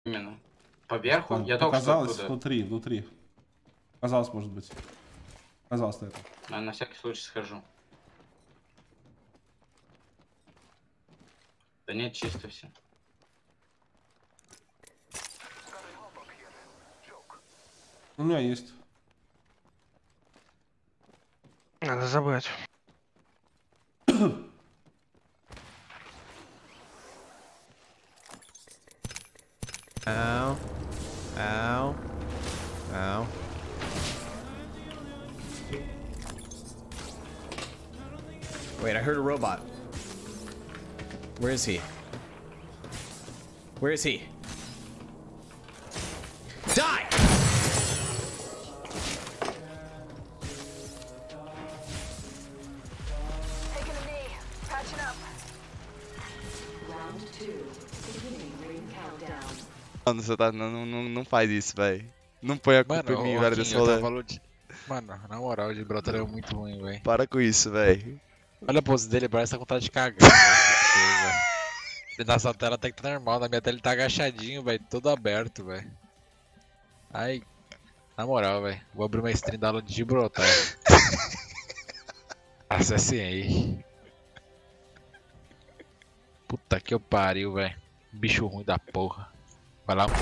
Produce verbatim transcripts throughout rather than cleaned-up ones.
Именно. Поверху? Там Я только что показалось оттуда. внутри, внутри. Казалось, может быть. Казалось это. Я на всякий случай схожу. Да нет, чисто все. У меня есть. Надо забыть. Ow. Ow. Ow. Wait, I heard a robot. Where is he? Where is he? Die! Taking a knee. Patching up. Round two. Beginning ring countdown. Mano, você tá. Não, não, não faz isso, velho. Não põe a culpa Mano, em mim, o velho, Roquinho, desse eu rolê. tava lute- Mano, na moral, o Gibraltar é muito ruim, velho. Para com isso, velho. Olha a pose dele, parece que tá com vontade de cagar. velho. Ele na sua tela até que tá normal, na minha tela ele tá agachadinho, velho, todo aberto, velho. Ai, na moral, velho, vou abrir uma stream da aula de Gibraltar. Acessem aí. Puta que eu pariu, velho. Bicho ruim da porra. Vai lá.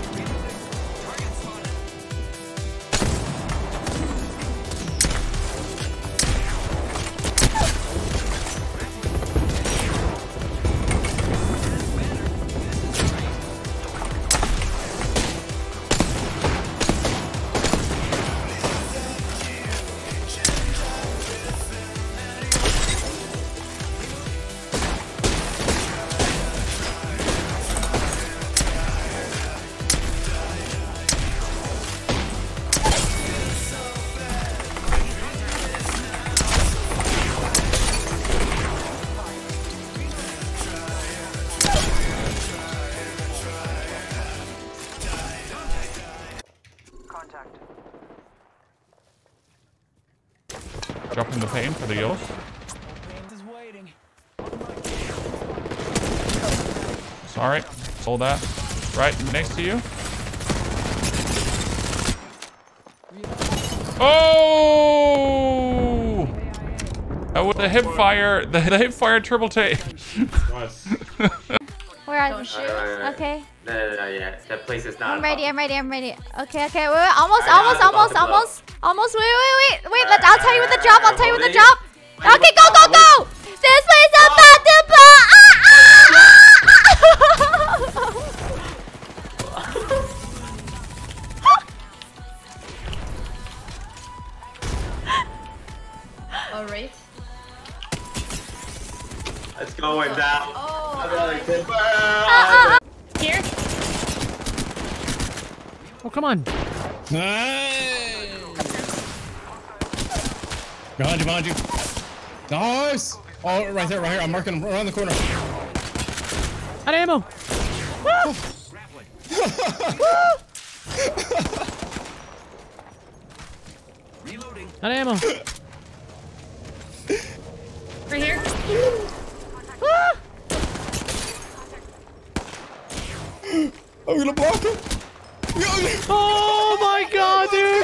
Dropping the pain for the gills. Sorry, hold that. Right next to you. Oh! That was the hip fire. The, the hip fire triple tape. Where are the shoes? Uh, Okay. No, no, no, yeah. That place is not. I'm ready, I'm possible. ready, I'm ready. Okay, okay, wait, wait, almost, I know, almost, I'm about almost, to blow. almost, almost, wait, wait, wait, wait, let, I'll tell you when the drop, I'll tell you when the Hold drop. it. Okay, go, go, go! This place is about to blow! Alright. It's going down. Oh, I'm really good. here. Oh, come on. Hey! Behind you, behind you. Nice! Oh, right there, right here. I'm marking him around the corner. Out of ammo. Out of ammo. Right here. I'm gonna block him. Oh my god, dude!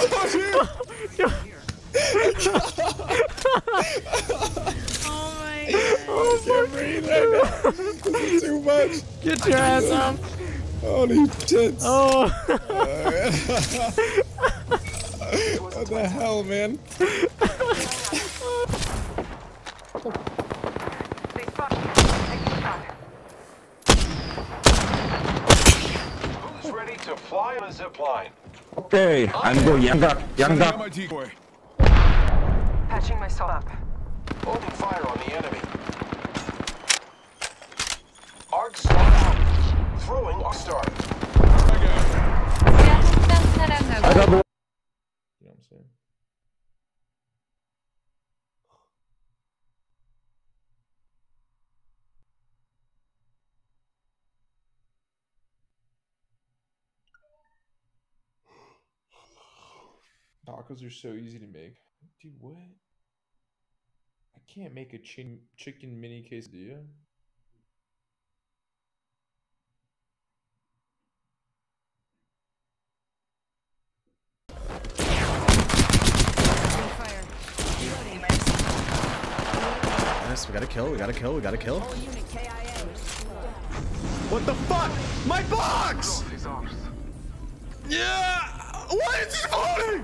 Oh my I can't breathe right now. This is too much. Get your ass up! Holy tits. Oh! What the hell, man? Who's ready to fly on a zip line? Okay, I'm going 양각, 양각. Patching myself up. Open fire on the enemy. Arc slot out. Throwing arc start. I got one. You know what I'm saying? Tacos are so easy to make. Dude, what? I can't make a chin chicken mini quesadilla. got a kill. We got a kill. We got a kill. What the fuck? My box! Yeah! Why is he floating?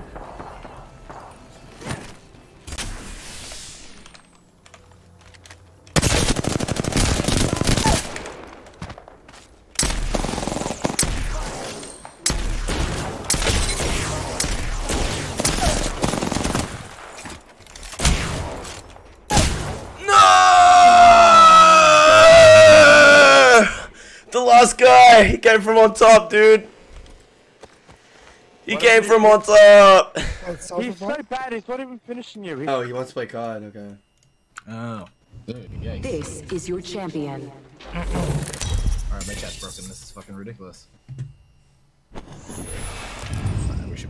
The last guy, he came from on top, dude. He came from on top. He's so bad, he's not even finishing you. Oh, he wants to play C O D, okay. Oh. Dude, This is your champion. Alright, my chat's broken. This is fucking ridiculous. Fine, we should...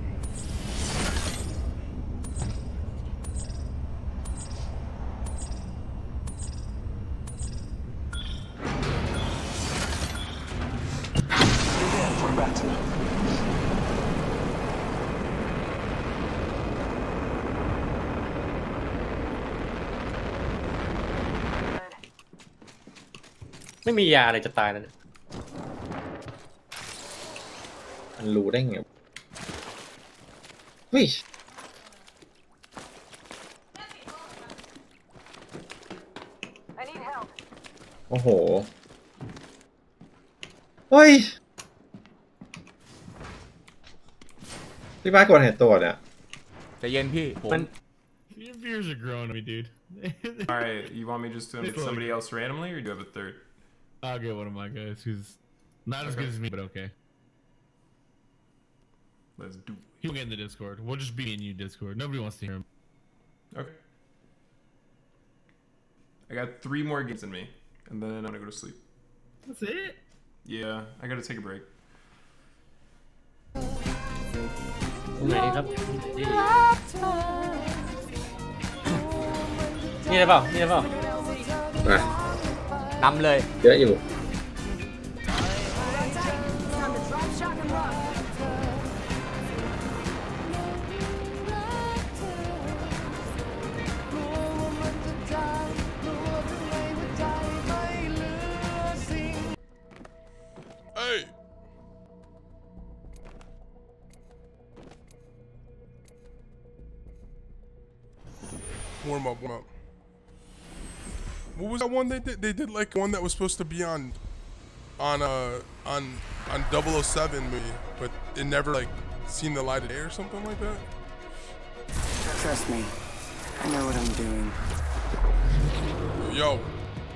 ไม่มียาอะไรจะตายนะเนี่ยมันรู้ได้ไงเฮ้ยโอ้โหเฮ้ยพี่บ้านกดเห็นตัวเนี่ยใจเย็นพี่ผม Your fears are growing on me, dude. Alright, you want me just to get somebody else randomly, or do you have a third? I'll get one of my guys who's not as good as me, but okay. Let's do it. He'll get in the Discord. We'll just be in you Discord. Nobody wants to hear him. Okay. I got three more games in me, and then I'm gonna go to sleep. That's it? Yeah, I gotta take a break. ตรงไหนดีครับนี่ได้เปล่านี่ได้เปล่าอ่ะนำเลยเยอะอยู่ Hey! Warm up, warm up. What was that one they did? They did like one that was supposed to be on, on uh, on on double oh seven movie, but it never like seen the light of day or something like that. Trust me, I know what I'm doing. Yo.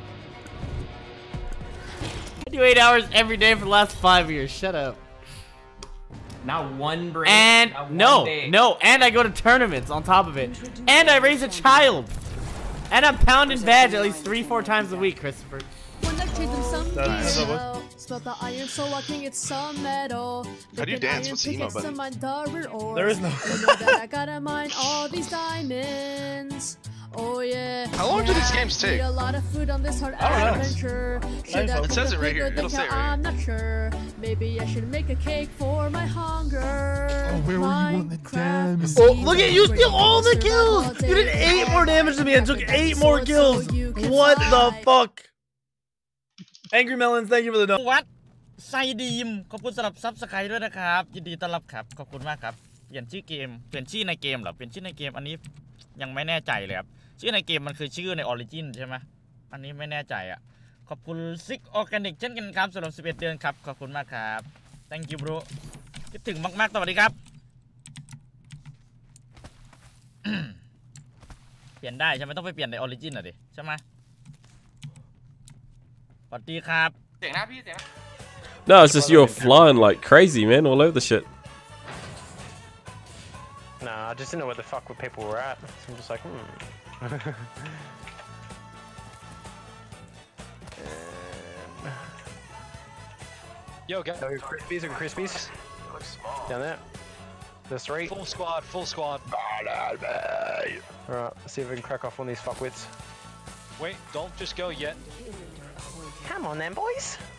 I do eight hours every day for the last five years. Shut up. Not one break. And not one no, day. no, and I go to tournaments on top of it. And I raise a child. And I'm pounding badge at least three, four times a week, Christopher. How do you dance? What's the emo button? There is no. I gotta mine all these diamonds. Oh yeah. How long do these games take? A lot of food on this hard I don't adventure. know. It says it right here. It'll say it right here. I'm not sure. Maybe I should make a cake for my hunger. Oh, where were you on the damage? Oh, look at you steal all the kills! You did eight more damage to me and took eight more kills! What the fuck? Angry Melons, thank you for the donut. What? ไซดีมขอบคุณสำหรับซับสไครต์ด้วยนะครับยินดีต้อนรับครับขอบคุณมากครับเปลี่ยนชื่อเกมเปลี่ยนชื่อในเกมเหรอเปลี่ยนชื่อในเกมอันนี้ยังไม่แน่ใจเลยครับชื่อในเกมมันคือชื่อในออริจินใช่ไหมอันนี้ไม่แน่ใจอ่ะขอบคุณซิกออร์แกนิกเช่นกันครับสำหรับสิบเอ็ดเดือนครับขอบคุณมากครับ thank you bro คิดถึงมากๆสวัสดีครับ เปลี่ยนได้ใช่ไหมต้องไปเปลี่ยนในออริจินอ่ะดิใช่ไหมสวัสดีครับเสียงหน้าพี่เสียง No, it's just you're flying like crazy, man, all over the shit. Nah, I just didn't know where the fuck where people were at. So I'm just like, hmm. and... Yo, get no, Crispies and Crispies. Down there. There's three. Full squad, full squad. Alright, let's see if we can crack off one of these fuckwits. Wait, don't just go yet. Come on then, boys.